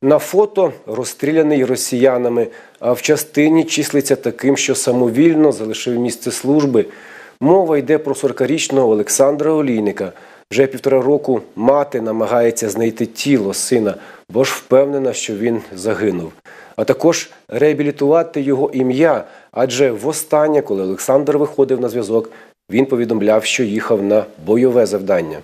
На фото розстріляний росіянами, а в частині числиться таким, що самовільно залишив місце служби. Мова йде про 40-річного Олександра Олійника. Вже 1,5 року мати намагається знайти тіло сина, бо ж впевнена, що він загинув. А також реабілітувати його ім'я, адже востаннє, коли Олександр виходив на зв'язок, він повідомляв, що їхав на бойове завдання.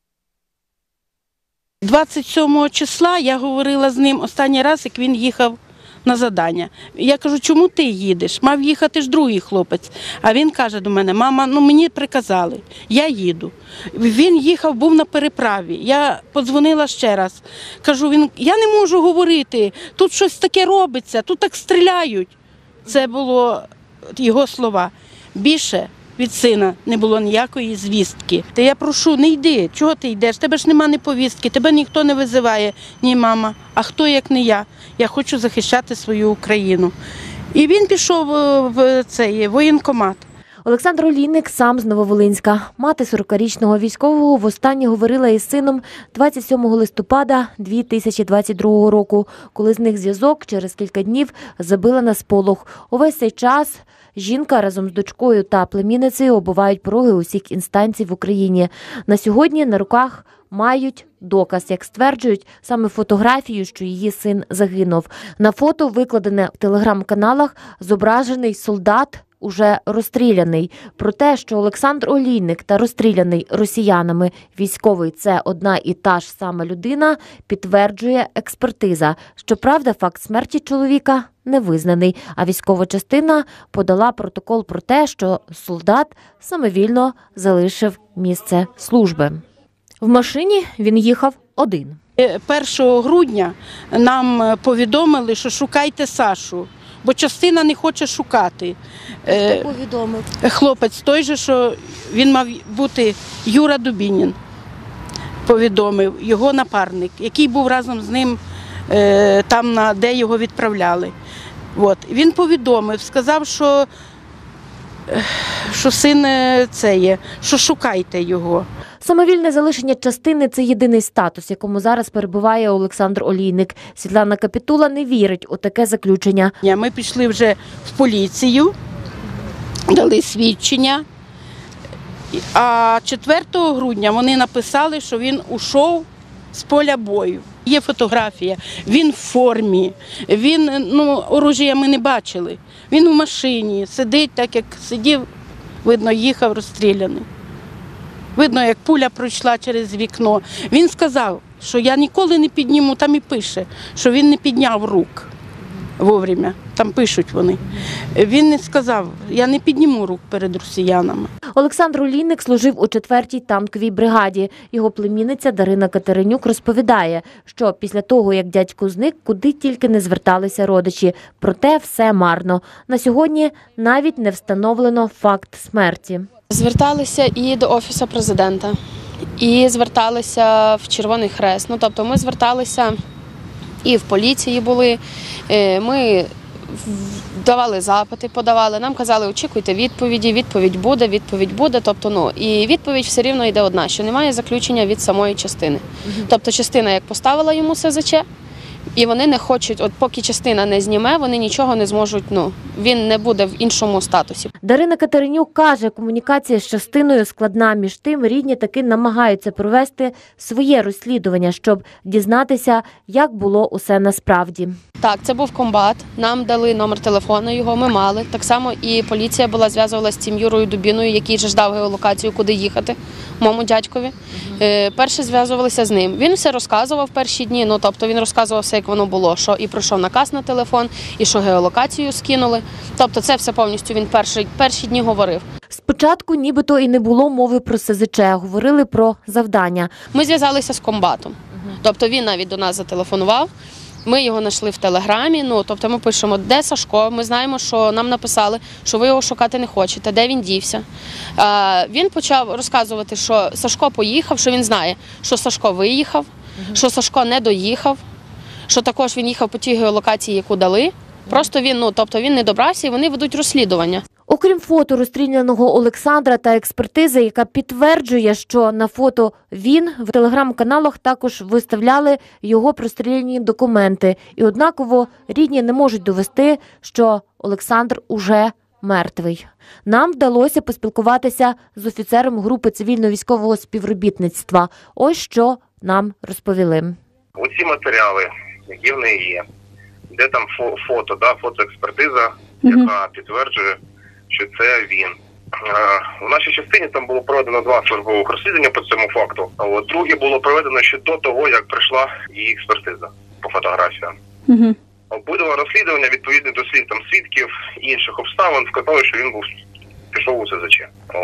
27 числа я говорила з ним останній раз, як він їхав на завдання. Я кажу, чому ти їдеш? Мав їхати ж другий хлопець. А він каже до мене, мама, мені приказали, я їду. Він їхав, був на переправі. Я подзвонила ще раз. Кажу, я не можу говорити, тут щось таке робиться, тут так стріляють. Це було його слова. Більше від сина не було ніякої звістки. Та я прошу, не йди, чого ти йдеш? Тебе ж нема ні повістки, тебе ніхто не визиває, ні мама. А хто, як не я? Я хочу захищати свою Україну. І він пішов в цей воєнкомат. Олександр Олійник сам з Нововолинська. Мати 40-річного військового востаннє говорила із сином 27 листопада 2022 року, коли з них зв'язок через кілька днів забила на сполох. Увесь цей час жінка разом з дочкою та племінницею оббивають пороги усіх інстанцій в Україні. На сьогодні на руках мають доказ, як стверджують, саме фотографію, що її син загинув. На фото, викладене в телеграм-каналах, зображений солдат, уже розстріляний. Про те, що Олександр Олійник та розстріляний росіянами військовий – це одна і та ж сама людина, підтверджує експертиза. Щоправда, факт смерті чоловіка не визнаний, а військова частина подала протокол про те, що солдат самовільно залишив місце служби. В машині він їхав один. 1 грудня нам повідомили, що шукайте Сашу, бо частина не хоче шукати. Хто повідомив? Хлопець той же, що він мав бути, Юра Дубінін, повідомив, його напарник, який був разом з ним там, де його відправляли. Він повідомив, сказав, що син це є, що шукайте його. Самовільне залишення частини – це єдиний статус, якому зараз перебуває Олександр Олійник. Світлана Капітула не вірить у таке заключення. Ми пішли вже в поліцію, дали свідчення, а 4 грудня вони написали, що він ушов з поля бою. Є фотографія, він в формі, оружія ми не бачили. Він в машині, сидить так, як сидів, видно, їхав розстріляний. Видно, як пуля пройшла через вікно. Він сказав, що я ніколи не підніму, там і пише, що він не підняв рук вовремя, там пишуть вони. Він не сказав, я не підніму рук перед росіянами. Олександр Олійник служив у 4-й танковій бригаді. Його племінниця Дарина Катеринюк розповідає, що після того, як дядько зник, куди тільки не зверталися родичі. Проте все марно. На сьогодні навіть не встановлено факт смерті. Зверталися і до Офісу Президента, і зверталися в Червоний Хрест. Тобто ми зверталися і в поліції були, ми давали запити, подавали, нам казали, очікуйте відповіді, відповідь буде. Тобто, і відповідь все рівно йде одна, що немає заключення від самої частини. Тобто частина як поставила йому СЗЧ, і вони не хочуть, поки частина не зніме, вони нічого не зможуть, він не буде в іншому статусі. Дарина Катеринюк каже, комунікація з частиною складна. Між тим, рідні таки намагаються провести своє розслідування, щоб дізнатися, як було усе насправді. Так, це був комбат, нам дали номер телефону його, ми мали. Так само і поліція була зв'язувалася з цим Юрою Дубіною, який же ждав геолокацію, куди їхати, моєму дядькові. Перше зв'язувалися з ним. Він все розказував перші дні, тобто він розказував все, як воно було, що і пройшов наказ на телефон, і що геолокацію скинули. Тобто це все повністю він перші дні говорив. Спочатку нібито і не було мови про СЗЧ, говорили про завдання. Ми зв'язалися з комбатом, тобто він навіть до нас зателефонував. Ми його знайшли в Телеграмі, тобто ми пишемо, де Сашко, ми знаємо, що нам написали, що ви його шукати не хочете, де він дівся. Він почав розказувати, що Сашко поїхав, що він знає, що Сашко виїхав, що Сашко не доїхав, що також він їхав по тій геолокації, яку дали. Просто він не добрався і вони ведуть розслідування. Окрім фото розстріляного Олександра та експертизи, яка підтверджує, що на фото він, в телеграм-каналах також виставляли його простріляні документи. І однаково рідні не можуть довести, що Олександр уже мертвий. Нам вдалося поспілкуватися з офіцером групи цивільно-військового співробітництва. Ось що нам розповіли. Усі матеріали, які в неї є, де там фотоекспертиза, яка підтверджує, що це він. В нашій частині там було проведено 2 службових розслідування по цьому факту. Друге було проведено ще до того, як прийшла її експертиза по фотографіям. Обидва розслідування, відповідно до слів там свідків і інших обставин, вказали, що він пішов у СЗЧ.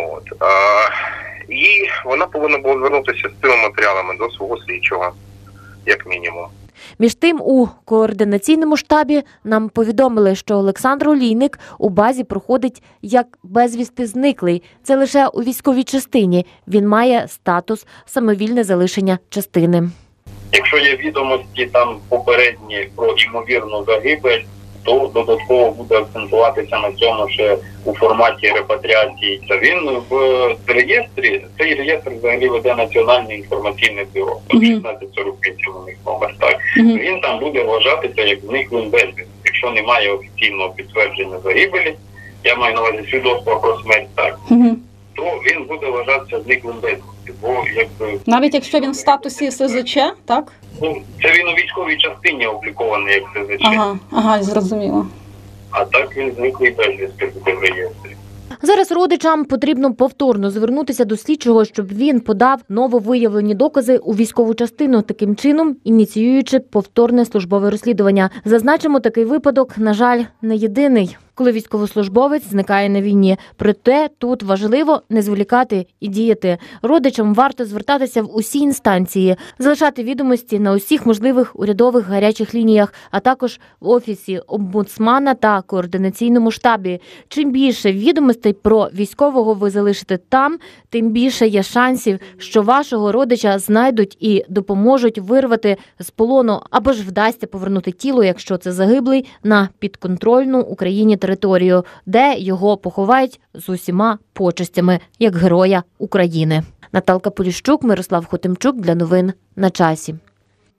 І вона повинна була звернутися з цими матеріалами до свого слідчого, як мінімум. Між тим, у координаційному штабі нам повідомили, що Олександр Олійник у базі проходить як безвісти зниклий. Це лише у військовій частині. Він має статус самовільне залишення частини. Якщо є відомості там попередні про ймовірну загибель, то додатково буде акцентуватися на цьому ще у форматі репатріації. Він в реєстрі, цей реєстр взагалі веде Національне інформаційне бюро, 1648 у них номер, так. Він там буде вважатися як зниклим безвісти. Якщо немає офіційного підтвердження загибелі, я маю на увазі свідоцтва про смерть, так, то він буде вважатися зниклим безвісти. Бо навіть якщо він в статусі СЗЧ, так? Це він у військовій частині облікований як СЗЧ. Ага, зрозуміло. А так він зниклий безвісти в реєстрі. Зараз родичам потрібно повторно звернутися до слідчого, щоб він подав нововиявлені докази у військову частину, таким чином ініціюючи повторне службове розслідування. Зазначимо, такий випадок, на жаль, не єдиний, коли військовослужбовець зникає на війні. Проте тут важливо не зволікати і діяти. Родичам варто звертатися в усі інстанції, залишати відомості на усіх можливих урядових гарячих лініях, а також в Офісі омбудсмана та координаційному штабі. Чим більше відомостей про військового ви залишите там, тим більше є шансів, що вашого родича знайдуть і допоможуть вирвати з полону, або ж вдасться повернути тіло, якщо це загиблий, на підконтрольну Україні територію, де його поховають з усіма почестями, як героя України. Наталка Поліщук, Мирослав Хотимчук для новин на часі.